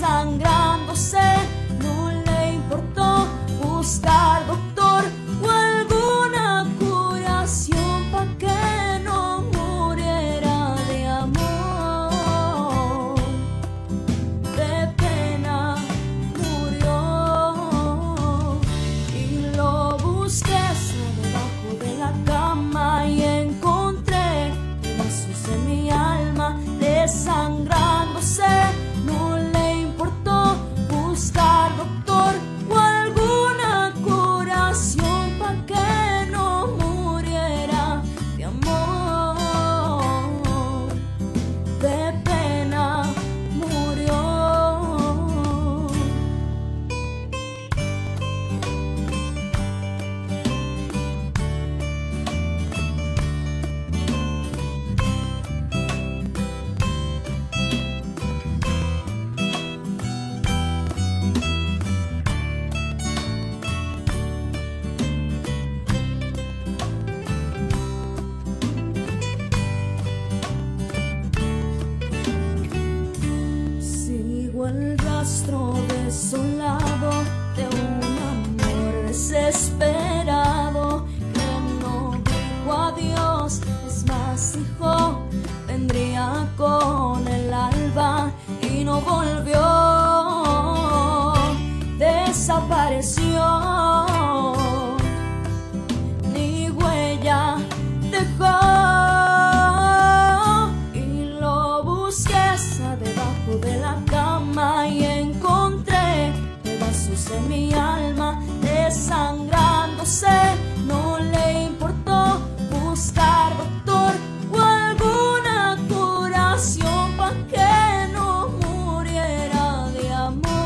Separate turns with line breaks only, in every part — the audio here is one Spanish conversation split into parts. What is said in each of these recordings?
desangrándose. No le importó buscar doctor o alguna curación pa' que no muriera de amor. De pena murió y lo busqué debajo de la cama y encontré pedazos de mi alma desangrándose. No le importó buscar doctor o alguna curación pa' que no muriera de amor. De pena murió. El rastro desolado de un amor desesperado que no dijo adiós, es más dijo vendría con el alba y no volvió, desapareció, ni huella dejó. Debajo de la cama y encontré pedazos de mi alma desangrándose. No le importó buscar doctor o alguna curación pa' que no muriera de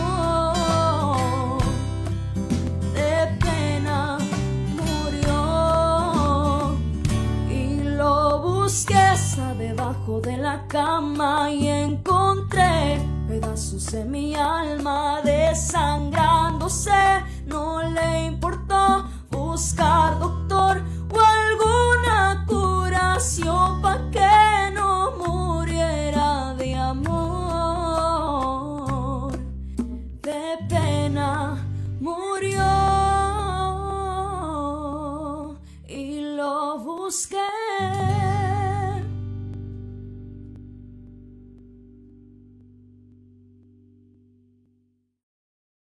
amor. De pena murió y lo busqué debajo de la cama y encontré pedazos de mi alma desangrándose. No le importó buscar doctor o alguna curación pa' que no muriera de amor. De pena murió y lo busqué